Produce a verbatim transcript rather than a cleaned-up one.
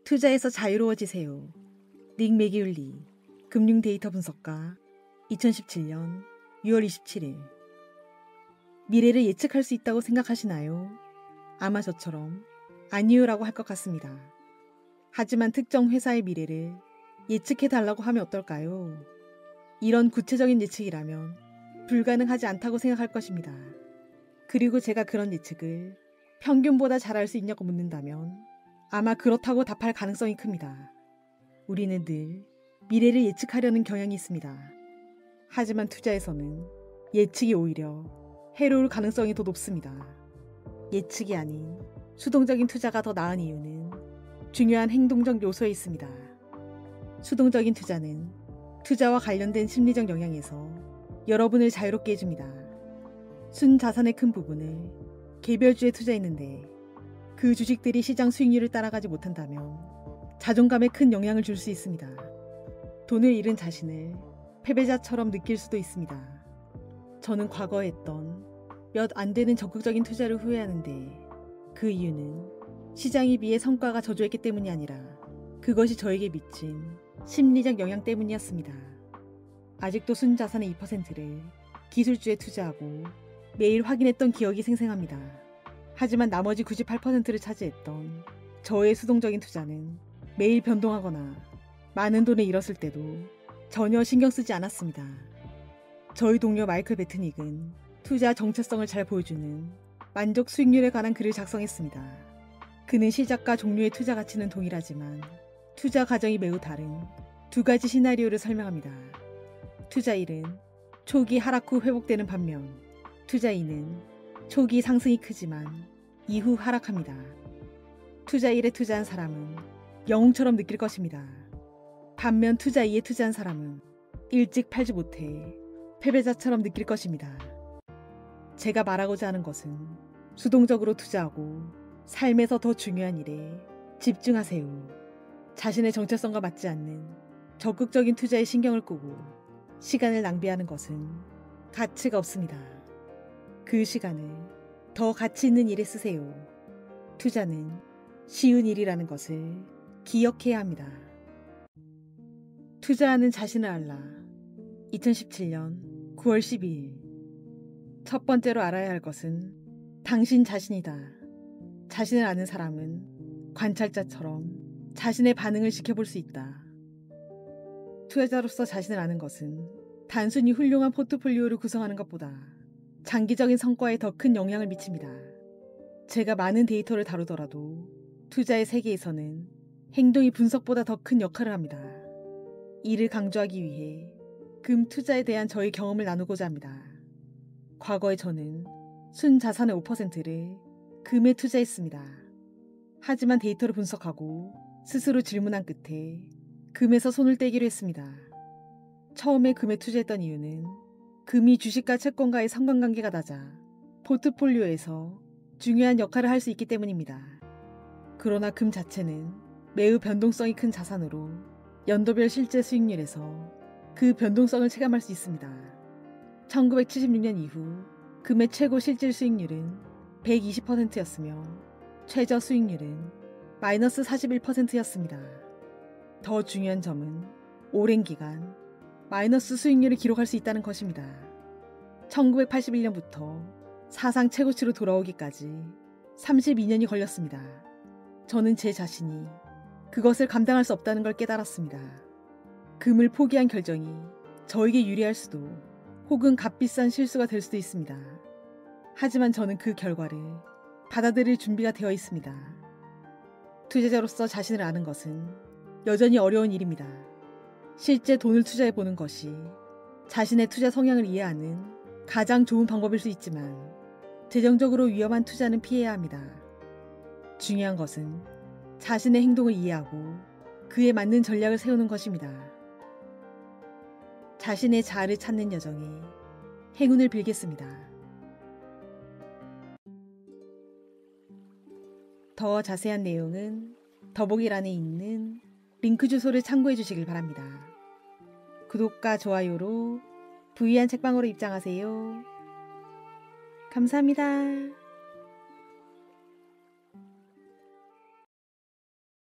투자에서 자유로워지세요. 닉 매기울리, 금융 데이터 분석가, 이천십칠 년 유월 이십칠일. 미래를 예측할 수 있다고 생각하시나요? 아마 저처럼 아니요라고 할 것 같습니다. 하지만 특정 회사의 미래를 예측해달라고 하면 어떨까요? 이런 구체적인 예측이라면 불가능하지 않다고 생각할 것입니다. 그리고 제가 그런 예측을 평균보다 잘할 수 있냐고 묻는다면 아마 그렇다고 답할 가능성이 큽니다. 우리는 늘 미래를 예측하려는 경향이 있습니다. 하지만 투자에서는 예측이 오히려 해로울 가능성이 더 높습니다. 예측이 아닌 수동적인 투자가 더 나은 이유는 중요한 행동적 요소에 있습니다. 수동적인 투자는 투자와 관련된 심리적 영향에서 여러분을 자유롭게 해줍니다. 순자산의 큰 부분을 개별주에 투자했는데 그 주식들이 시장 수익률을 따라가지 못한다면 자존감에 큰 영향을 줄 수 있습니다. 돈을 잃은 자신을 패배자처럼 느낄 수도 있습니다. 저는 과거에 했던 몇 안 되는 적극적인 투자를 후회하는데 그 이유는 시장에 비해 성과가 저조했기 때문이 아니라 그것이 저에게 미친 심리적 영향 때문이었습니다. 아직도 순자산의 이 퍼센트를 기술주에 투자하고 매일 확인했던 기억이 생생합니다. 하지만 나머지 구십팔 퍼센트를 차지했던 저의 수동적인 투자는 매일 변동하거나 많은 돈을 잃었을 때도 전혀 신경 쓰지 않았습니다. 저희 동료 마이클 베트닉은 투자 정체성을 잘 보여주는 만족 수익률에 관한 글을 작성했습니다. 그는 시작과 종료의 투자 가치는 동일하지만 투자 과정이 매우 다른 두 가지 시나리오를 설명합니다. 투자 일은 초기 하락 후 회복되는 반면 투자 이는 초기 상승이 크지만 이후 하락합니다. 투자 일에 투자한 사람은 영웅처럼 느낄 것입니다. 반면 투자 이에 투자한 사람은 일찍 팔지 못해 패배자처럼 느낄 것입니다. 제가 말하고자 하는 것은 수동적으로 투자하고 삶에서 더 중요한 일에 집중하세요. 자신의 정체성과 맞지 않는 적극적인 투자에 신경을 끄고 시간을 낭비하는 것은 가치가 없습니다. 그 시간을 더 가치 있는 일에 쓰세요. 투자는 쉬운 일이라는 것을 기억해야 합니다. 투자하는 자신을 알라. 이천십칠 년 구월 십이일. 첫 번째로 알아야 할 것은 당신 자신이다. 자신을 아는 사람은 관찰자처럼 자신의 반응을 지켜볼 수 있다. 투자자로서 자신을 아는 것은 단순히 훌륭한 포트폴리오를 구성하는 것보다 장기적인 성과에 더 큰 영향을 미칩니다. 제가 많은 데이터를 다루더라도 투자의 세계에서는 행동이 분석보다 더 큰 역할을 합니다. 이를 강조하기 위해 금 투자에 대한 저의 경험을 나누고자 합니다. 과거에 저는 순자산의 오 퍼센트를 금에 투자했습니다. 하지만 데이터를 분석하고 스스로 질문한 끝에 금에서 손을 떼기로 했습니다. 처음에 금에 투자했던 이유는 금이 주식과 채권과의 상관관계가 낮아 포트폴리오에서 중요한 역할을 할 수 있기 때문입니다. 그러나 금 자체는 매우 변동성이 큰 자산으로 연도별 실제 수익률에서 그 변동성을 체감할 수 있습니다. 천구백칠십육 년 이후 금의 최고 실질 수익률은 백이십 퍼센트였으며 최저 수익률은 마이너스 사십일 퍼센트였습니다. 더 중요한 점은 오랜 기간 마이너스 수익률을 기록할 수 있다는 것입니다. 천구백팔십일 년부터 사상 최고치로 돌아오기까지 삼십이 년이 걸렸습니다. 저는 제 자신이 그것을 감당할 수 없다는 걸 깨달았습니다. 금을 포기한 결정이 저에게 유리할 수도 혹은 값비싼 실수가 될 수도 있습니다. 하지만 저는 그 결과를 받아들일 준비가 되어 있습니다. 투자자로서 자신을 아는 것은 여전히 어려운 일입니다. 실제 돈을 투자해보는 것이 자신의 투자 성향을 이해하는 가장 좋은 방법일 수 있지만 재정적으로 위험한 투자는 피해야 합니다. 중요한 것은 자신의 행동을 이해하고 그에 맞는 전략을 세우는 것입니다. 자신의 자아를 찾는 여정에 행운을 빌겠습니다. 더 자세한 내용은 더보기란에 있는 링크 주소를 참고해 주시길 바랍니다. 구독과 좋아요로 부유한 책방으로 입장하세요. 감사합니다.